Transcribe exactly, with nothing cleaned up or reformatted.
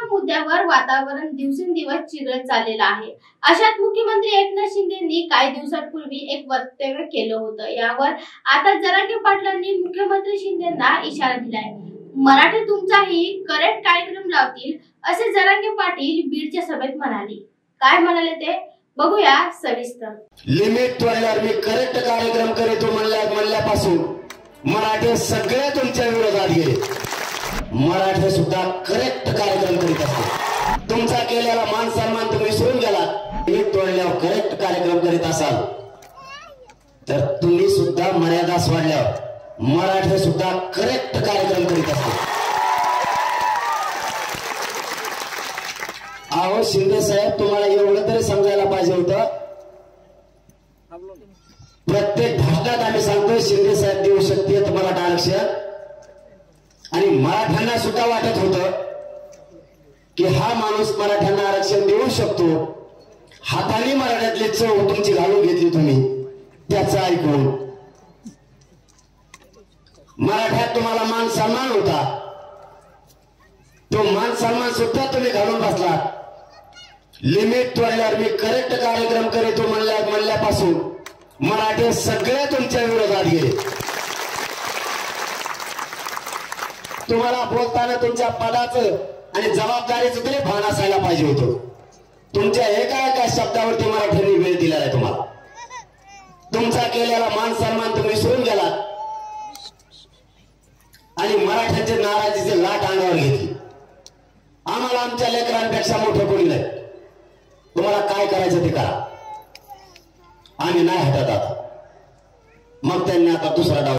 मुद्द्यावर वातावरण दिवसेंदिवस चिघळत चाललेलं आहे। अशात मुख्यमंत्री एकनाथ शिंदेंनी काही दिवसांपूर्वी एक वक्तव्य केलं होतं। यावर आता जरांगे पाटलांनी मुख्यमंत्री शिंदेंना इशारा दिलाय। मराठी तुमचाही करेक्ट कार्यक्रम लावतील असे जरांगे पाटील बीडच्या सभेत म्हणाले। काय म्हणाले ते बघूया सविस्तर। लिमिट तोडल्यावर मी करेक्ट कार्यक्रम करीतो म्हणल्या म्हणल्यापासून मराठी सगळे तुमच्या विरोधात गेले। मराठी सुद्धा करेक्ट कार्यक्रम करीत असते। तुमचा केलेला मान सन्मान तुम्ही विसरून गेलात। लिमिट तोडल्यावर करेक्ट कार्यक्रम करीत असाल तर तुम्ही सुद्धा मर्यादा सोडल्यावर मराठी सुद्धा करेक्ट कार्यक्रम करीत असते। अहो शिंदे साहेब, तुम्हाला एवढं तरी समजायला पाहिजे होतं। प्रत्येक भागात आम्ही सांगतो शिंदे साहेब देऊ शकते तुम्हाला आरक्षण, आणि मराठ्यांना सुद्धा वाटत होतं की हा माणूस मराठ्यांना आरक्षण देऊ शकतो। हाताने मराठ्यातली चव तुमची घालून घेतली तुम्ही, त्याचं ऐकून मराठ्यात तुम्हाला मान सन्मान होता, तो मान सन्मान सुद्धा तुम्ही घालून बसला। लिमिट तोडल्यावर मी करेक्ट कार्यक्रम करीतो म्हणल्या म्हणल्यापासून मराठी सगळे तुमच्या विरोधात गेले। तुम्हाला बोलताना तुमच्या पदाचं आणि जबाबदारीचं तरी भान असायला पाहिजे होतं। तुमच्या एका एका शब्दावरती मराठ्यांनी वेळ दिलेला आहे तुम्हाला। तुमचा केलेला मान सन्मान तुम्ही विसरून गेलात आणि मराठ्यांचे नाराजीचे लाट अंगावर घेतली। आम्हाला आमच्या लेकरांपेक्षा मोठं कोणी नाही, तुम्हाला काय करायचं ते करा, आम्ही नाही हटत आता। मग त्यांनी आता दुसरा डाव